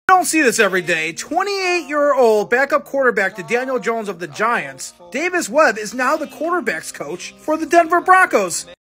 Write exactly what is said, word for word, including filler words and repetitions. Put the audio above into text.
Don't see this every day. twenty-eight-year-old backup quarterback to Daniel Jones of the Giants, Davis Webb is now the quarterback's coach for the Denver Broncos.